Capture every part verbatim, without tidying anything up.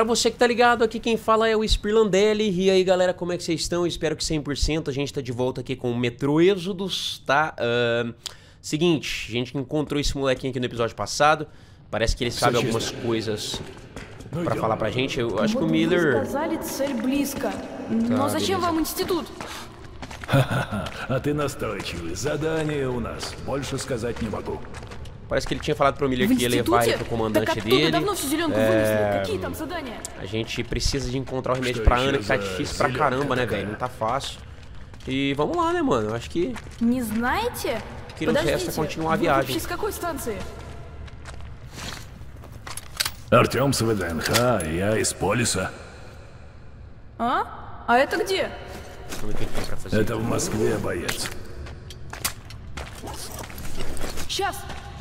Pra você que tá ligado, aqui quem fala é o Spirlandelli. E aí galera, como é que vocês estão? Espero que cem por cento. A gente tá de volta aqui com o Metro Exodus, tá? Uh, seguinte, a gente encontrou esse molequinho aqui no episódio passado. Parece que ele sabe algumas coisas pra falar pra gente. Eu acho que o Miller... Но зачем вам институт? А ты настойчивый. Задание у нас. Больше сказать не могу. Parece que ele tinha falado pro Miller que ia levar ele pro comandante dele. É... A gente precisa de encontrar o remédio pra Ana, que tá difícil pra caramba, né, velho? Não tá fácil. E vamos lá, né, mano? Eu acho que... Не знаете? O que nos resta é continuar a viagem. С какой станции? Артем с ВДНХ, я из Полиса. А? А это где? Это в Москве, боец. Сейчас.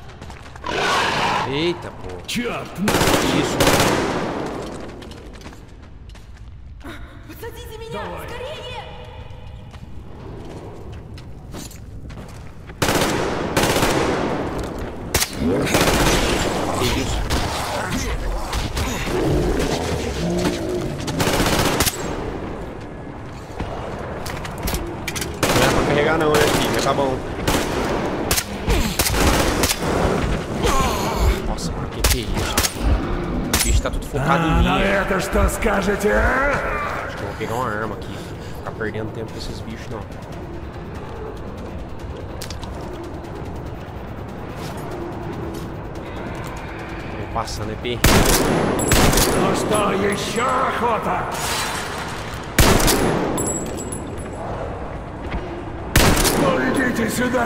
Eita, pô. Черт! Isso. Подсадите меня! Скорее! Que isso? Não é pra carregar não, né, filho? Mas tá bom. Nossa, mano, que que é isso, cara? O bicho tá tudo focado em mim. Это что скажете? Acho que eu vou pegar uma arma aqui. Não ficar perdendo tempo com esses bichos, não. Vou passando, é perrengue. Ну что, еще охота? Ну идите сюда!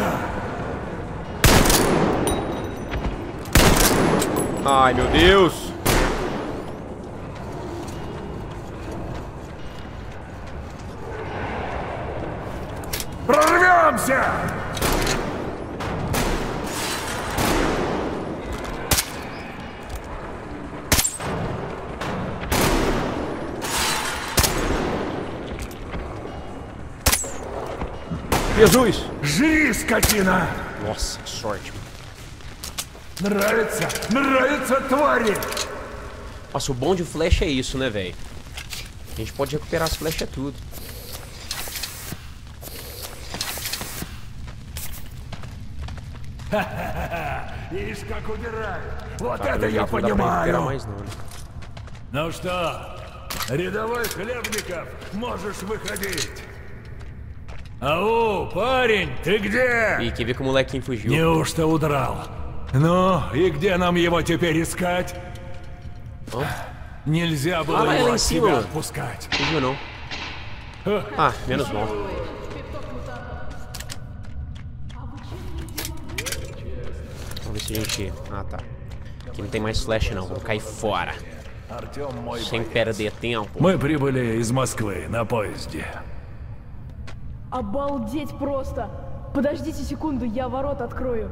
Ai, meu Deus! Прорвемся! Jesus! Жри, скотина! Nossa, que sorte, mano. Нравится? Нравится, твари! Nossa, o bom de flecha é isso, né, velho? A gente pode recuperar as flechas tudo. Ишь, как убирают! Вот Tá, это я não dá pra recuperar понимаю! mais não, né? Ну что, рядовой Хлебников, можешь выходить. Ау, парень, ты где? Ih, quer ver que o molequinho fugiu? Неужто удрал? Ну, и где нам его теперь искать? Hã? Нельзя было Ah, lá его em от cima, себя mano. отпускать. Fugiu não. Ah, menos mal. Vamos ver se a gente... Ah, tá. Aqui não tem mais flecha não, vamos cair fora. Артем мой Sem боец. perder tempo. Мы прибыли из Москвы на поезде. Обалдеть просто! Подождите секунду, я ворот открою.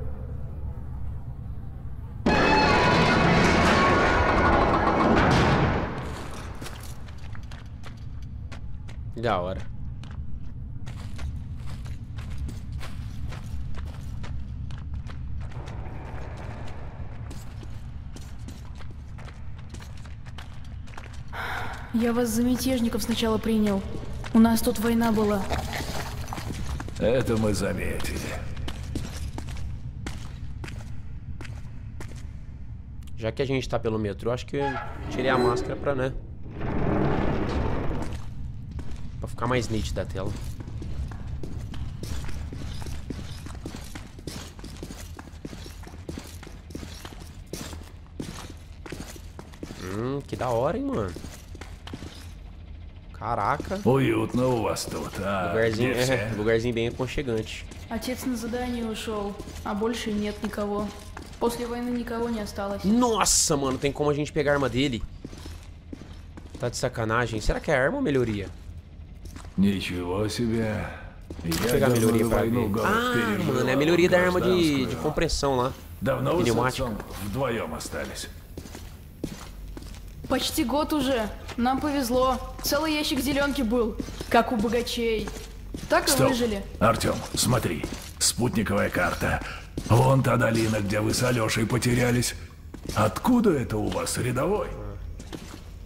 Da hora. Я вас за мятежников сначала принял. У нас тут война была. Это мы заметили. Já que a gente tá pelo metrô, acho que eu tirei a máscara pra, né? Pra ficar mais nítida a tela. Hum, que da hora, hein, mano. Caraca. Уютно у вас тут, а? Lugarzinho, Где все? é, lugarzinho bem aconchegante. Отец на задание ушел, а больше нет никого. После войны никого не осталось. Nossa, mano, tem como a gente pegar a arma dele? Tá de sacanagem. Será que é arma ou melhoria? Ничего себе. Vou pegar a melhoria pra ver. Ah, mano, é a melhoria da arma de, de compressão lá. Давно вы с Пневматика. отцом вдвоем остались? Почти год уже. Нам повезло. Целый ящик зеленки был, как у богачей. Так и Стоп. выжили. Артем, смотри. Спутниковая карта. Вон та долина, где вы с Алешей потерялись. Откуда это у вас, рядовой?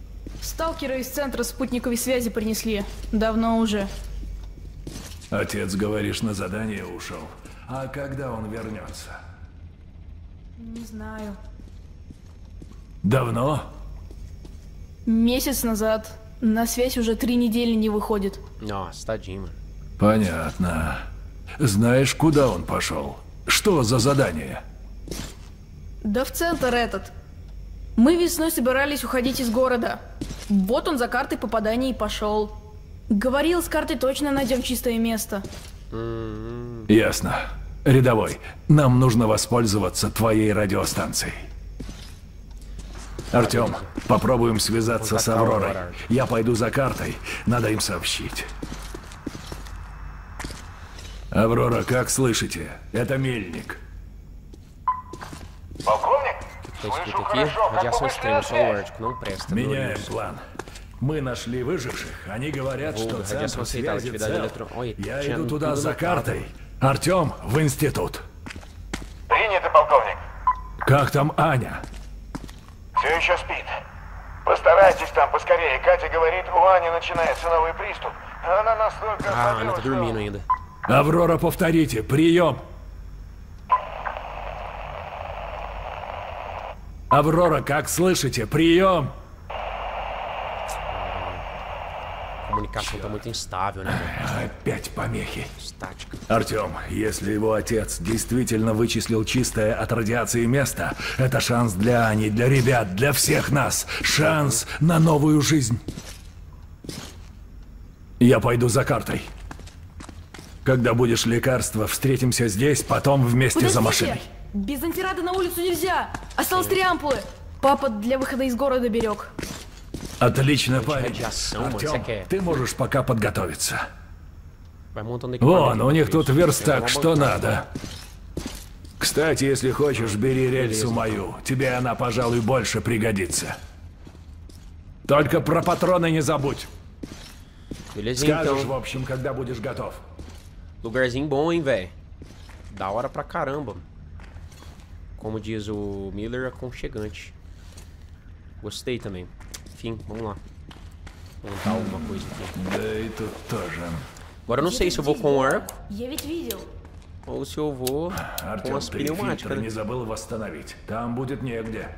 Сталкеры из центра спутниковой связи принесли. Давно уже. Отец, говоришь, на задание ушел. А когда он вернется? Не знаю. Давно? Месяц назад. На связь уже три недели не выходит. Nossa, tadinho, mano. Понятно. Знаешь, куда он пошел? Что за задание? Да в центр этот. Мы весной собирались уходить из города. Вот он за картой попадания и пошел. Говорил, с картой точно найдем чистое место. Ясно. Рядовой, нам нужно воспользоваться твоей радиостанцией. Артем, попробуем связаться с Авророй. Я пойду за картой, надо им сообщить. Аврора, как слышите? Это Мельник. Полковник? Tá escrito Слышу aqui, хорошо. Как radiação вы extrema, вышли solo на связь? ártico, não presta. Меняем Glorioso. план. Мы нашли выживших. Они говорят, Волга, что радиация центр aceitável, связи atividade цел. eletro- Ой, Я чем иду туда tudo за no картой. Артем, в институт. Принято, полковник. Как там Аня? Все еще спит. Постарайтесь там поскорее. Катя говорит, у Ани начинается новый приступ. Она настолько Ah, Ana ослабела, tá что- dormindo ainda. Аврора, повторите, прием. Аврора, как слышите, прием. A comunicação tá muito instável, né, velho? Опять помехи. Estática. Артем, если его отец действительно вычислил чистое от радиации место, это шанс для Ани, для ребят, для всех нас. Шанс на новую жизнь. Я пойду за картой. Когда будешь лекарство, встретимся здесь, потом вместе за машиной. Без антирада на улицу нельзя. Осталось три ампулы. Папа для выхода из города берег. Отлично, парень. Радиаção, mano, Артем, você quer? ты можешь пока подготовиться. Vai montando Вон, equipamento. у них pra тут isso. верстак, Tem что uma надо. Кстати, если хочешь, бери рельсу мою. Тебе она, пожалуй, больше пригодится. Только про патроны не забудь. Belezinha, Скажешь, в então. общем, когда будешь готов. Lugarzinho bom, hein, velho. Da hora pra caramba. Como diz o Miller, aconchegante. Gostei também. Enfim, vamos lá. Montar alguma coisa aqui. Да и тут тоже. Agora eu não sei se eu vou com o arco Я ведь видел. ou se eu vou com Артем, as ты pneumáticas, фильтр né? не забыл восстановить. Там будет негде.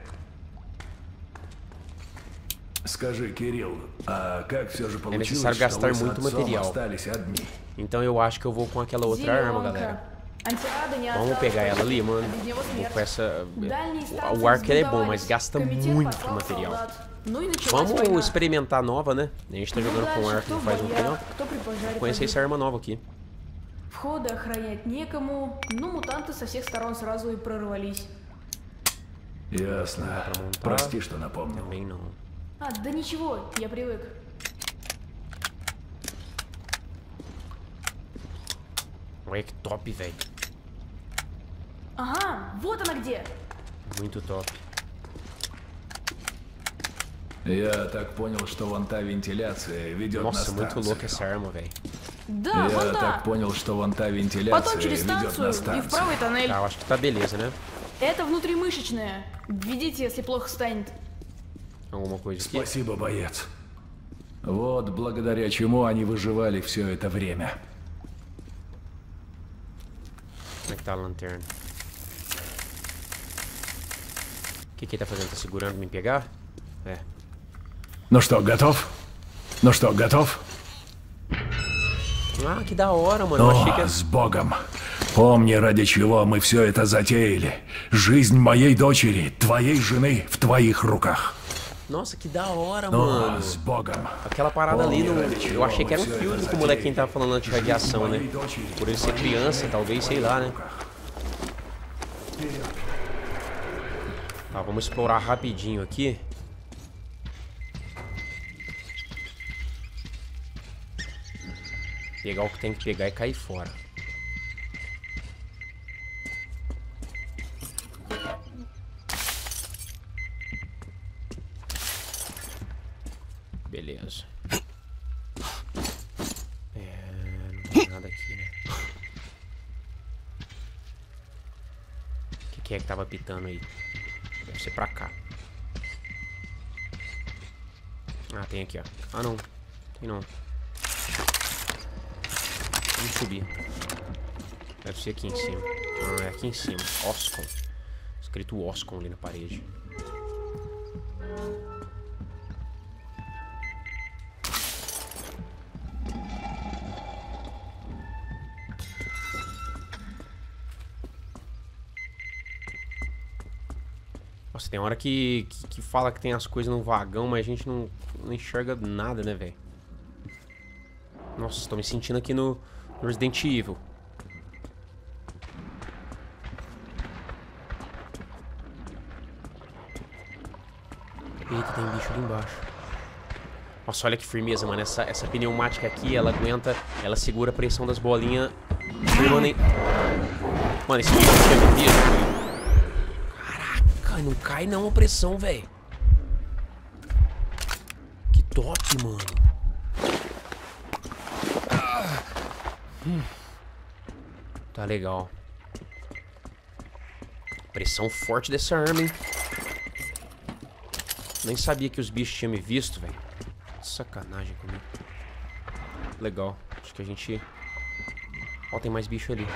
Скажи, Кирилл, а как все же получилось, necessário что gastar вы с muito отцом material. остались одни? Então eu acho que eu vou com aquela outra arma, galera. Антирада не Vamos осталось pegar ela точно. ali, mano. А без него Vou смерть. com essa... Дальние O, станции o arco ele é bom, взбудовались. mas gasta Комитет muito послал material. солдат. Ну и началась Vamos война. experimentar a nova, né? A gente tá Ну jogando com дальше arco кто não в faz um боях, tempo. кто при пожаре Conhecer погиб. essa arma nova aqui. Входы охранять некому, ну мутанты со всех сторон сразу и прорвались. Ясно. промонтаж. Прости, что напомнил. Também não. А, да ничего, я привык. Olha que top, velho. Ага, вот она где. Muito top. Я так понял, что вон та вентиляция ведет на Nossa, muito станцию. louca essa arma, velho. Да, Я вон та. так понял, что вон та вентиляция Потом через ведет станцию на и в станцию. правый тоннель. Tá, eu acho que tá beleza, né? Это внутримышечная. Введите, если плохо станет. Alguma coisa aqui. Спасибо, боец. Вот благодаря чему они выживали все это время. Como é que tá a lanterna? O que que ele tá fazendo? Tá segurando pra me pegar? É. Ну что, готов? Ну что, готов? Ah, que da hora, mano. Eu achei que О, era... с Богом. Помни, ради чего мы все это затеяли. Жизнь моей дочери, твоей жены в твоих руках. Nossa, que da hora, О, mano. с Богом. Aquela parada ali, no... Помни, ради eu чего achei que era um мы всё filme это que o molequinho затеяли. tava falando antes de radiação, né? Моей дочери Por ele ser в твоих criança, talvez, sei lá, né? руках. Tá, vamos explorar rapidinho aqui. Pegar o que tem que pegar e cair fora. Beleza. É, não tem nada aqui, né? O que, que é que tava pitando aí? Deve ser pra cá. Ah, tem aqui, ó. Ah, não. Tem não. Vamos subir. Deve ser aqui em cima. Ah, é aqui em cima. Oscon. Escrito Oscon ali na parede. Nossa, tem hora que, que, que fala que tem as coisas no vagão, mas a gente não, não enxerga nada, né, velho? Nossa, tô me sentindo aqui no, no Resident Evil. Eita, tem bicho ali embaixo. Nossa, olha que firmeza, mano. Essa, essa pneumática aqui, ela aguenta, ela segura a pressão das bolinhas. Mano, mano, esse bicho tinha me visto. Caraca, não cai não a pressão, velho. Que top, mano. Hum. Tá legal. Pressão forte dessa arma, hein? Nem sabia que os bichos tinham me visto, velho. Sacanagem comigo. Legal. Acho que a gente... Ó, tem mais bicho ali.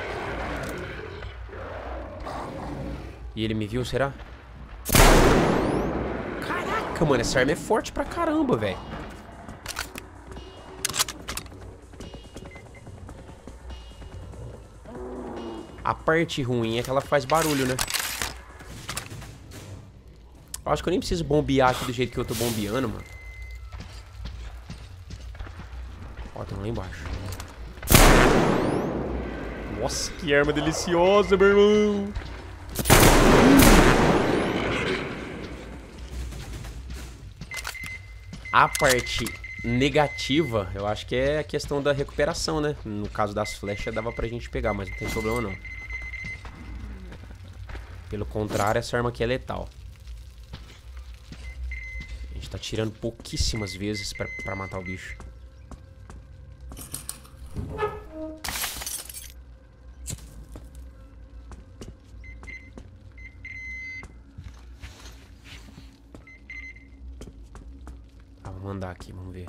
E ele me viu, será? Caraca, mano. Essa arma é forte pra caramba, velho. A parte ruim é que ela faz barulho, né? Eu acho que eu nem preciso bombear aqui do jeito que eu tô bombeando, mano. Ó, tem um lá embaixo. Nossa, que arma deliciosa, meu irmão. A parte negativa, eu acho que é a questão da recuperação, né? No caso das flechas, dava pra gente pegar, mas não tem problema, não. Pelo contrário, essa arma aqui é letal. Tá tirando pouquíssimas vezes pra, pra matar o bicho. Ah, vamos andar aqui, vamos ver.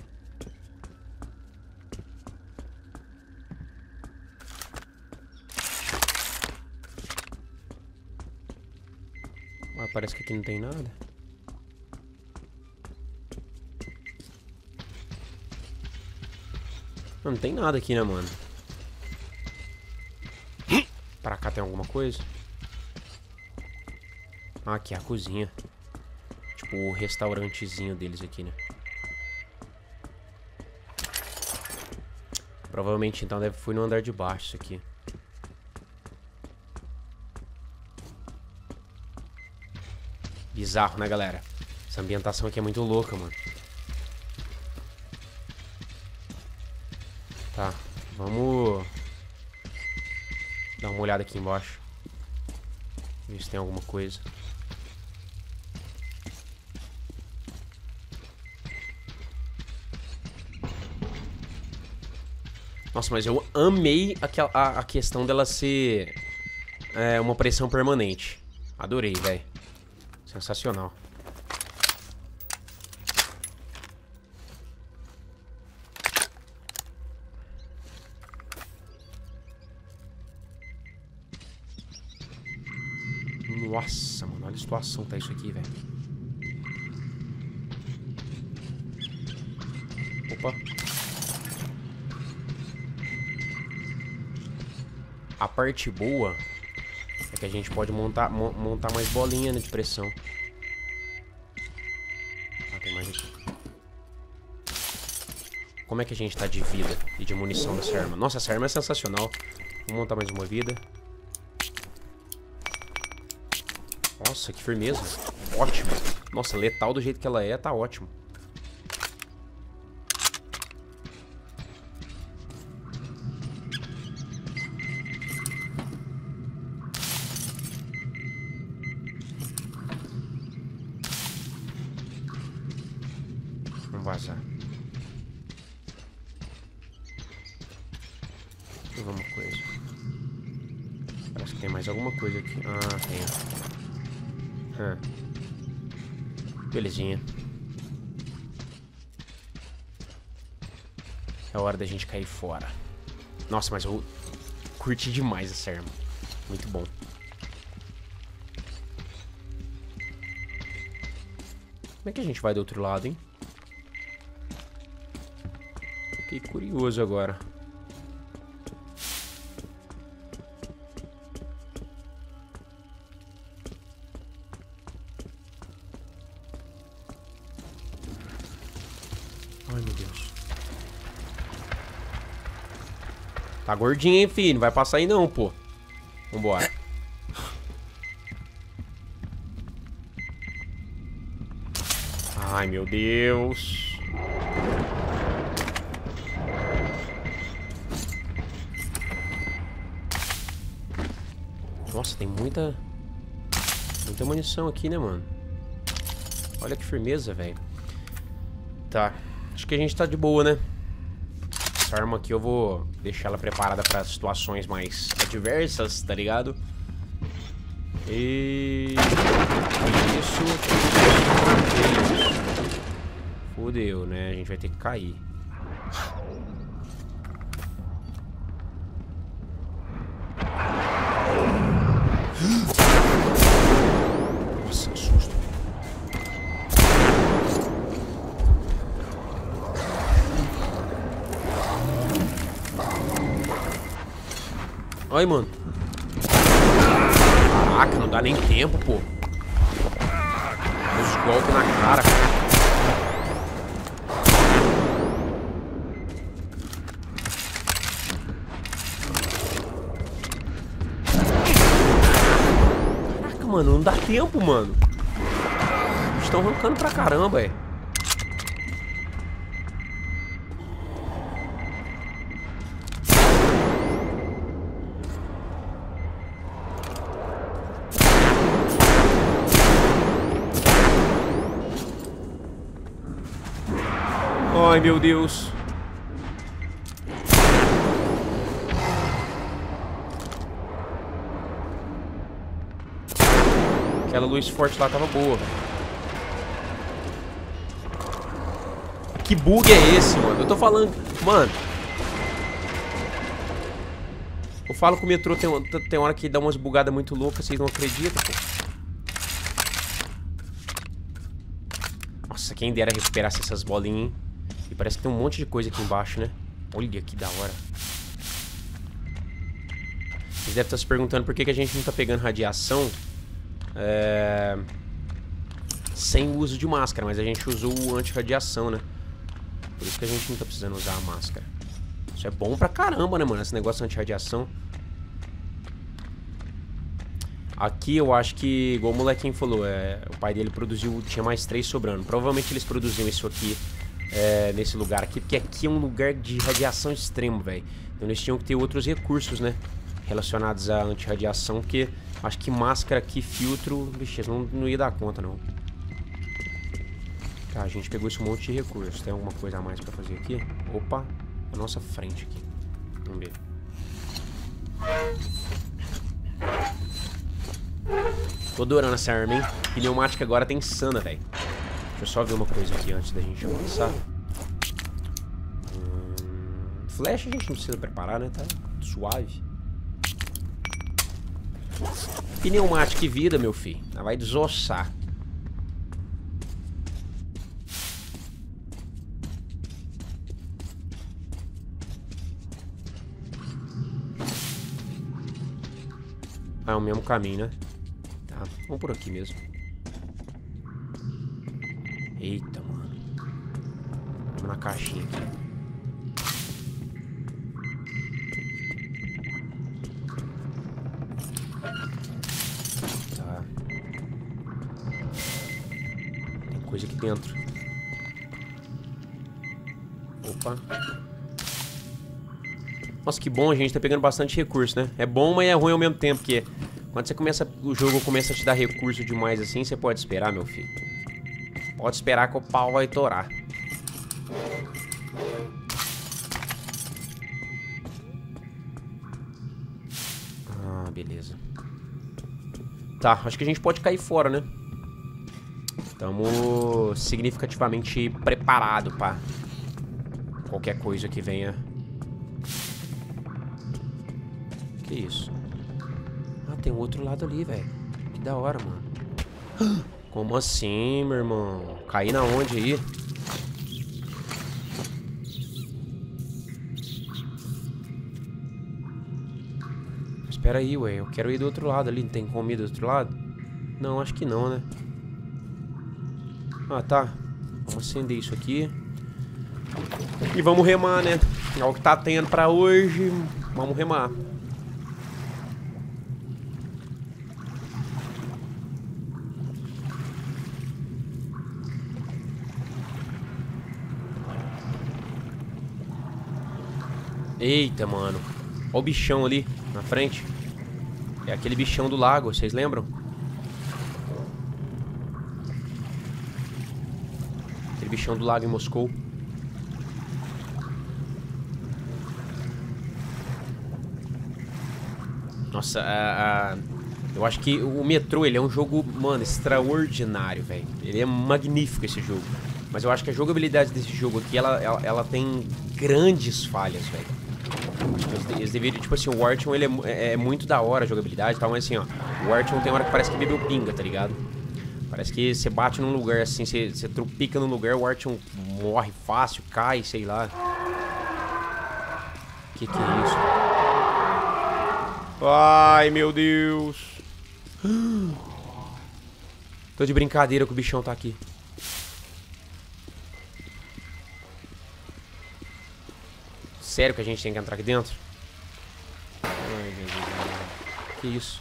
Ah, parece que aqui não tem nada. Não tem nada aqui, né, mano? Pra cá tem alguma coisa? Ah, aqui é a cozinha. Tipo o restaurantezinho deles aqui, né? Provavelmente, então, deve fui no andar de baixo isso aqui. Bizarro, né, galera? Essa ambientação aqui é muito louca, mano. Tá, vamos dar uma olhada aqui embaixo. Ver se tem alguma coisa. Nossa, mas eu amei aquela, a, a questão dela ser é, uma pressão permanente. Adorei, velho. Sensacional. Nossa, mano, olha a situação que tá isso aqui, velho. Opa. A parte boa é que a gente pode montar, mo montar mais bolinha, né, de pressão. Ah, tem mais aqui. Como é que a gente tá de vida e de munição dessa arma? Nossa, essa arma é sensacional. Vou montar mais uma vida. Nossa, que firmeza. Ótimo. Nossa, letal do jeito que ela é, tá ótimo. Vamos vazar. Deixa eu ver uma coisa. Parece que tem mais alguma coisa aqui. Ah, tem. Hum. Belezinha. É hora da gente cair fora. Nossa, mas eu curti demais essa arma. Muito bom. Como é que a gente vai do outro lado, hein? Fiquei curioso agora. Ai, meu Deus. Tá gordinho, hein, filho? Não vai passar aí não, pô. Vambora. Ai, meu Deus. Nossa, tem muita... Muita munição aqui, né, mano? Olha que firmeza, velho. Tá. Acho que a gente tá de boa, né? Essa arma aqui eu vou deixar ela preparada pra situações mais adversas, tá ligado? E... Isso... Fudeu, né? A gente vai ter que cair. Nossa, que susto. Ai, mano. Caraca, não dá nem tempo, pô. Os golpes na cara, cara. Caraca, mano, não dá tempo, mano. Eles estão arrancando pra caramba, é. Ai, meu Deus. Aquela luz forte lá tava boa. Que bug é esse, mano? Eu tô falando... Mano... Eu falo que o metrô tem, tem hora que dá umas bugadas muito loucas. Vocês não acreditam, pô. Nossa, quem dera recuperasse essas bolinhas, hein? E parece que tem um monte de coisa aqui embaixo, né? Olha que da hora. Vocês devem estar se perguntando por que, que a gente não tá pegando radiação é... sem o uso de máscara. Mas a gente usou o anti-radiação, né? Por isso que a gente não tá precisando usar a máscara. Isso é bom pra caramba, né, mano? Esse negócio anti-radiação. Aqui eu acho que, igual o molequinho falou, é... o pai dele produziu, tinha mais três sobrando. Provavelmente eles produziam isso aqui É, nesse lugar aqui, porque aqui é um lugar de radiação extremo, velho. Então eles tinham que ter outros recursos, né, relacionados à anti-radiação, porque acho que máscara aqui, filtro, bicho, não, não ia dar conta, não. Tá, a gente pegou esse monte de recursos. Tem alguma coisa a mais pra fazer aqui? Opa, na nossa frente aqui. Vamos ver. Tô adorando essa arma, hein? Pneumática agora tem insana, velho. Deixa eu só ver uma coisa aqui antes da gente avançar. Hum, flecha a gente não precisa preparar, né? Tá suave. Pneumática e vida, meu filho. Ela vai desossar. Ah, é o mesmo caminho, né? Tá, vamos por aqui mesmo. Eita, mano. Vamos na caixinha aqui. Tá. Tem coisa aqui dentro. Opa. Nossa, que bom, a gente tá pegando bastante recurso, né? É bom, mas é ruim ao mesmo tempo, porque quando você começa, o jogo começa a te dar recurso demais assim, você pode esperar, meu filho. Pode esperar que o pau vai torar. Ah, beleza. Tá, acho que a gente pode cair fora, né? Estamos significativamente preparados pra qualquer coisa que venha. Que isso? Ah, tem um outro lado ali, velho. Que da hora, mano. Como assim, meu irmão? Caí na onde aí? Espera aí, ué. Eu quero ir do outro lado ali. Não tem como ir do outro lado? Não, acho que não, né? Ah, tá. Vamos acender isso aqui. E vamos remar, né? É o que tá tendo pra hoje. Vamos remar. Eita, mano. Olha o bichão ali na frente. É aquele bichão do lago, vocês lembram? Aquele bichão do lago em Moscou. Nossa, a, a, eu acho que o Metro, ele é um jogo, mano, extraordinário, velho. Ele é magnífico, esse jogo. Mas eu acho que a jogabilidade desse jogo aqui, ela, ela, ela tem grandes falhas, velho. Eles deveriam, tipo assim, o Wartion, ele é, é muito da hora a jogabilidade e tal, mas assim, ó, o Wartion tem hora que parece que bebeu pinga, tá ligado? Parece que você bate num lugar assim, você, você tropica num lugar, o Wartion morre fácil, cai, sei lá. Que que é isso? Ai, meu Deus. Tô de brincadeira que o bichão tá aqui. Sério que a gente tem que entrar aqui dentro? Ai, meu Deus. Que isso?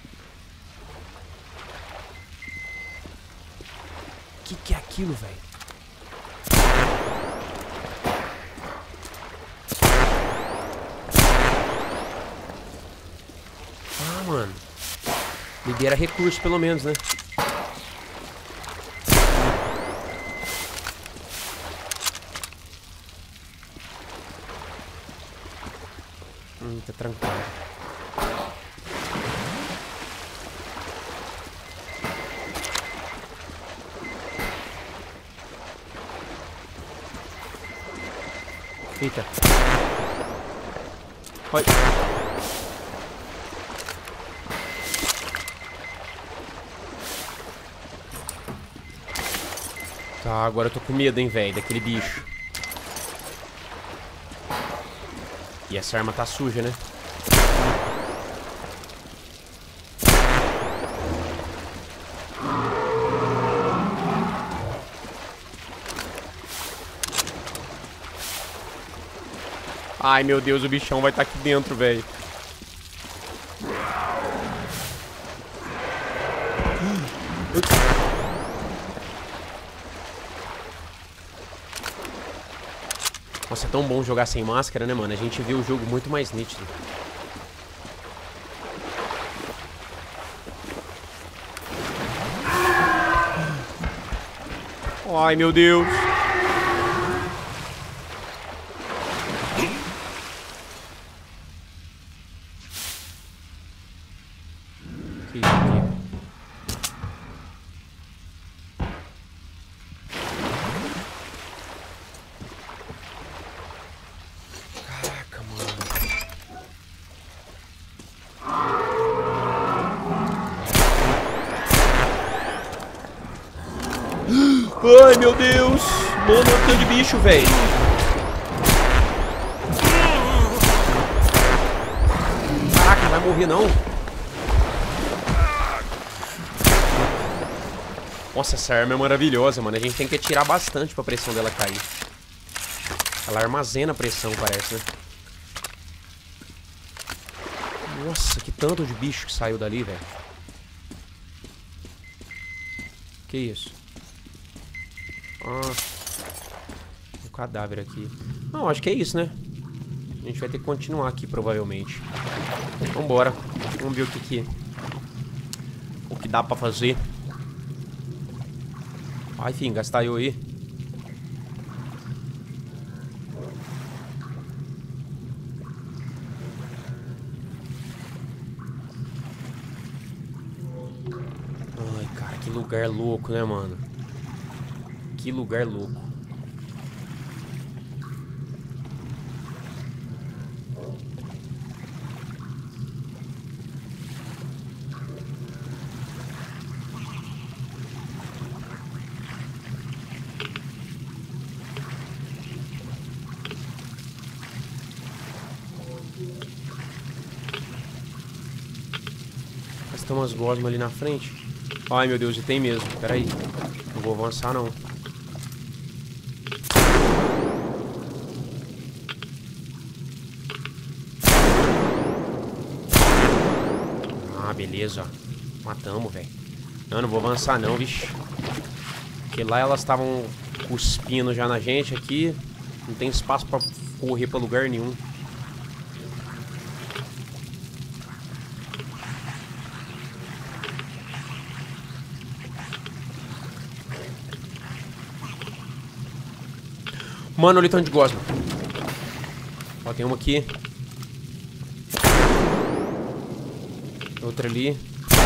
Que que é aquilo, velho? Ah, mano. Libera recurso, pelo menos, né? Hum, tá trancado. Eita. Oi. Tá, agora eu tô com medo, hein, velho, daquele bicho. E essa arma tá suja, né? Ai, meu Deus, o bichão vai estar aqui dentro, velho. Nossa, é tão bom jogar sem máscara, né, mano? A gente vê o jogo muito mais nítido. Ai, meu Deus. Que isso aqui? Caraca, mano. Ai, meu Deus. Mano, eu tô de bicho, velho. Caraca, não vai morrer, não. Nossa, essa arma é maravilhosa, mano. A gente tem que atirar bastante pra pressão dela cair. Ela armazena a pressão, parece, né? Nossa, que tanto de bicho que saiu dali, velho. Que isso? Ah, um cadáver aqui. Não, acho que é isso, né? A gente vai ter que continuar aqui, provavelmente. Vambora. Vamos ver o que que... O que dá pra fazer. Ah, enfim, gastar eu aí. Ai, cara, que lugar louco, né, mano? Que lugar louco. tem umas gosmas ali na frente. Ai, meu Deus, e tem mesmo. Pera aí. Não vou avançar, não. Ah, beleza, ó. Matamos, velho. Não, não vou avançar, não, vixe. Porque lá elas estavam cuspindo já na gente aqui. Não tem espaço pra correr pra lugar nenhum. Mano, olha o tanto de gosma. Ó, tem uma aqui. Outra ali.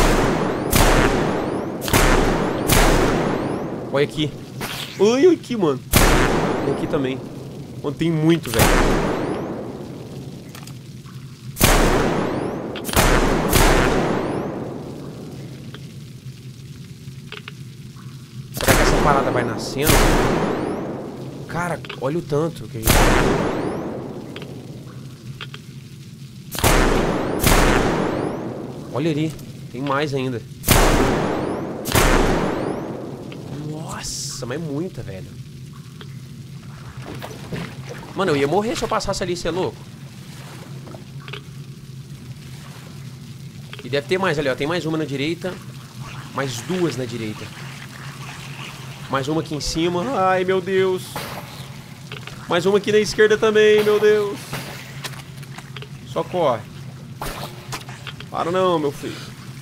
Olha aqui. Olha aqui, mano. Tem aqui também. Mano, tem muito, velho. Será que essa parada vai nascendo? Cara, olha o tanto que a gente... Olha ali, tem mais ainda. Nossa, mas é muita, velho. Mano, eu ia morrer se eu passasse ali, você é louco? E deve ter mais ali, ó. Tem mais uma na direita. Mais duas na direita. Mais uma aqui em cima. Ai, meu Deus. Mais uma aqui na esquerda também, meu Deus. Só corre. Para não, meu filho.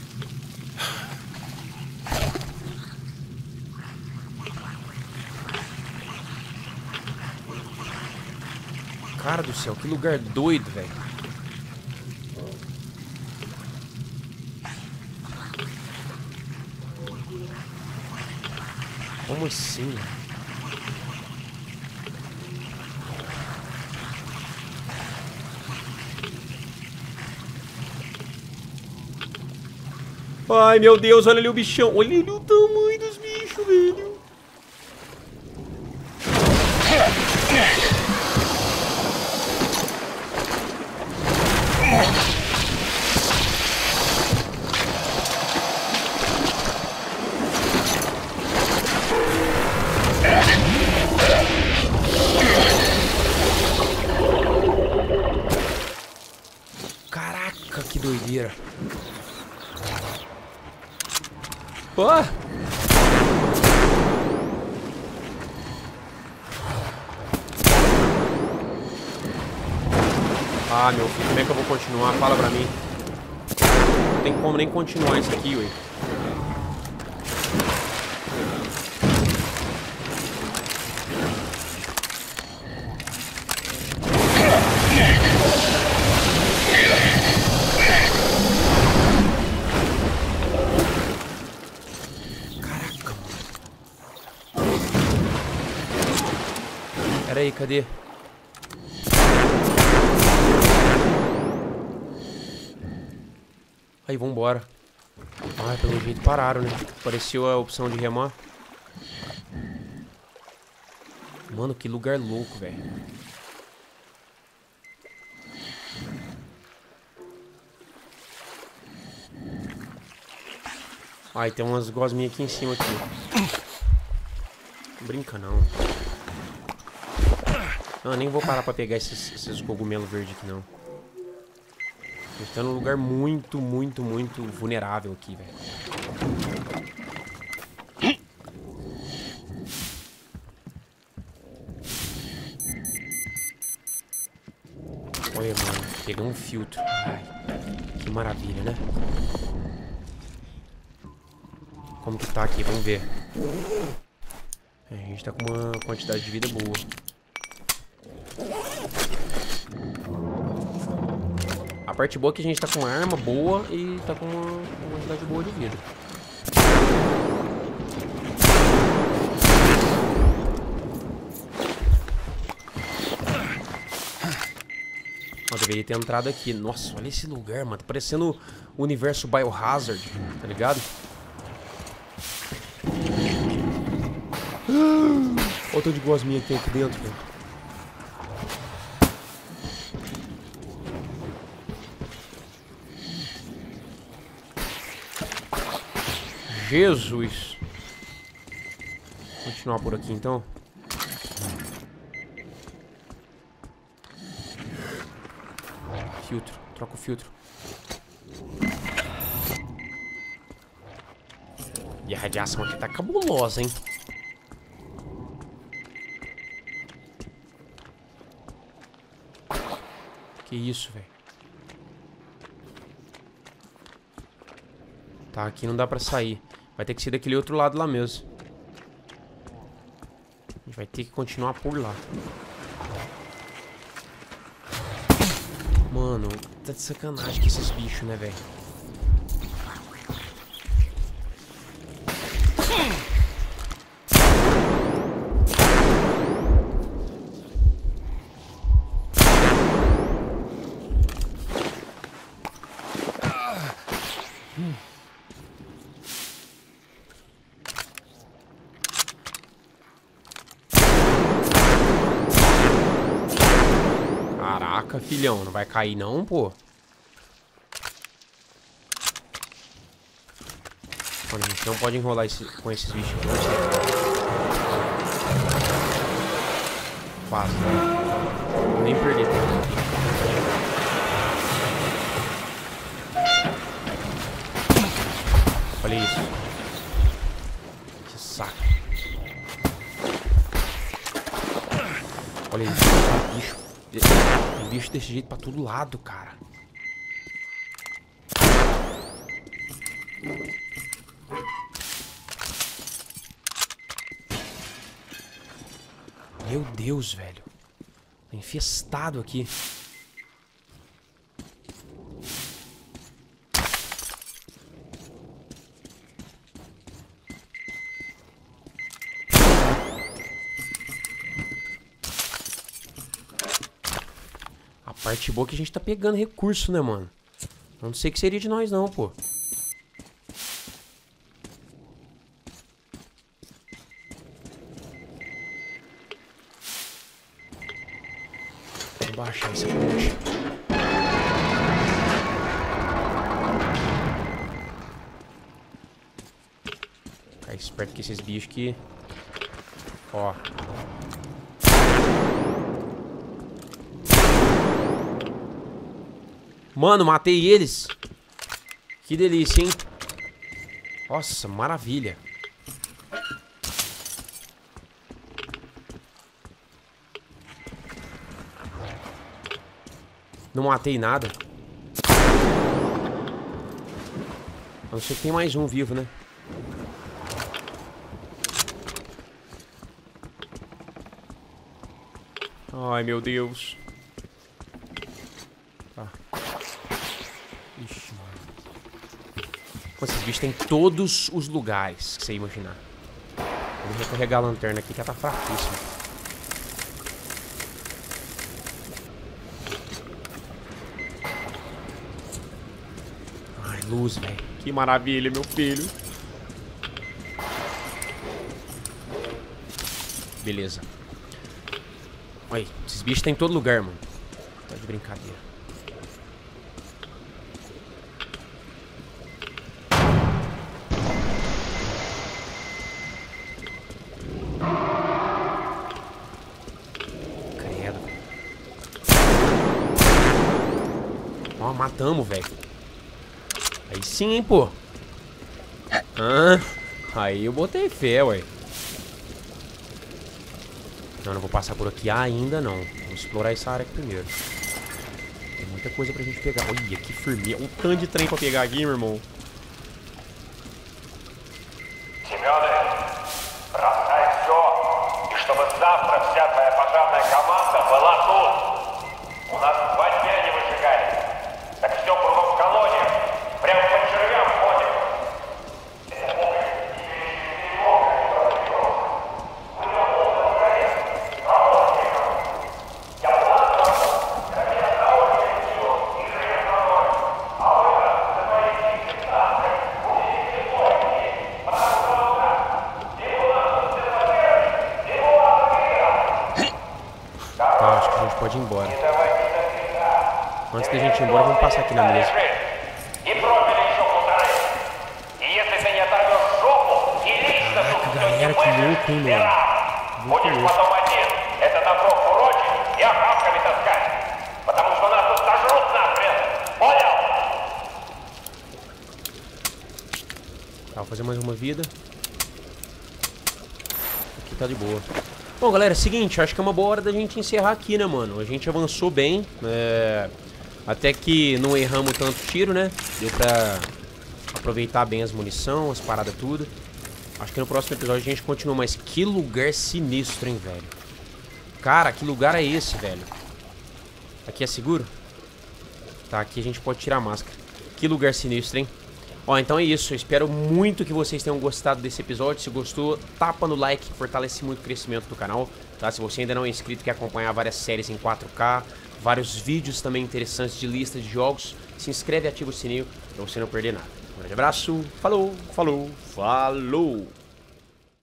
Cara do céu, que lugar doido, velho. Como assim? Ai, meu Deus, olha ali o bichão. Olha ali o tamanho dos bichos, velho. Caraca, que doideira. Pô! Ah, meu filho, como é que eu vou continuar? Fala pra mim. Não tem como nem continuar isso aqui, ué. Pera aí, cadê? Aí, vambora. Ai, pelo jeito pararam, né? Apareceu a opção de remar. Mano, que lugar louco, velho. Ai, tem umas gosminhas aqui em cima aqui. Não brinca não. Não, eu nem vou parar pra pegar esses, esses cogumelos verdes aqui, não. A gente tá num lugar muito, muito, muito vulnerável aqui, velho. Olha, mano, pegar um filtro. Ai, que maravilha, né? Como que tá aqui? Vamos ver. É, a gente tá com uma quantidade de vida boa. A parte boa é que a gente tá com uma arma boa e tá com uma, uma quantidade boa de vida. Ó, deveria ter entrado aqui. Nossa, olha esse lugar, mano. Tá parecendo o universo Biohazard, tá ligado? Olha o tanto de gosminha que tem aqui dentro, velho. Jesus. Vou continuar por aqui, então. Filtro. Troca o filtro. E a radiação aqui tá cabulosa, hein? Que isso, velho? Tá, aqui não dá pra sair. Vai ter que ser daquele outro lado lá mesmo. A gente vai ter que continuar por lá. Mano, tá de sacanagem com esses bichos, né, velho? Caraca, filhão, não vai cair não, pô. Mano, a gente não pode enrolar esse, com esses bichos aqui. Fácil, né? Vou nem perder tempo aqui. Olha isso. Que saco. Olha isso. Bicho. Tem bicho desse jeito pra todo lado, cara. Meu Deus, velho. Tá infestado aqui. A parte boa é que a gente tá pegando recurso, né, mano? Eu não sei o que seria de nós, não, pô. Vou baixar essa ponte. Ficar esperto com esses bichos aqui. Ó. Mano, matei eles. Que delícia, hein? Nossa, maravilha. Não matei nada. A não ser que tem mais um vivo, né? Ai, meu Deus. Tá. Ixi, mano. Pô, esses bichos tem todos os lugares que você imaginar. Vou recarregar a lanterna aqui que ela tá fraquíssima. Ai, luz, velho. Que maravilha, meu filho. Beleza. Olha, esses bichos tem em todo lugar, mano. Tá de brincadeira. Credo. Ó, matamos, velho. Aí sim, hein, pô. Ah, aí eu botei fé, ué. Não, não vou passar por aqui ainda, não. Vamos explorar essa área aqui primeiro. Tem muita coisa pra gente pegar. Olha, que firmeza. Um tanto de trem pra pegar aqui, meu irmão. Семёны, бросай все, и чтобы завтра вся твоя пожарная команда была тут. У нас два дня не выжигали. Так все кругом в колониях. Прямо по червям ходим. Pode ir embora. Antes da gente ir embora, vamos passar aqui na mesa. И пробили еще полторы. И если ты не оторвешь Cara, que louco, hein, mano. Muito Будешь louco. потом один это добро курочить и охапками таскать. Потому что нас тут сожрут нахрен. Понял? Tá, vou fazer mais uma vida. Aqui tá de boa. Bom, galera, é o seguinte, acho que é uma boa hora da gente encerrar aqui, né, mano? A gente avançou bem, é... até que não erramos tanto tiro, né? Deu pra aproveitar bem as munição, as paradas tudo. Acho que no próximo episódio a gente continua, mas que lugar sinistro, hein, velho? Cara, que lugar é esse, velho? Aqui é seguro? Tá, aqui a gente pode tirar a máscara. Que lugar sinistro, hein? Ó, então é isso, eu espero muito que vocês tenham gostado desse episódio. Se gostou, tapa no like, que fortalece muito o crescimento do canal, tá? Se você ainda não é inscrito e quer acompanhar várias séries em quatro K, vários vídeos também interessantes de lista de jogos, se inscreve e ativa o sininho pra você não perder nada. Um grande abraço, falou, falou, falou!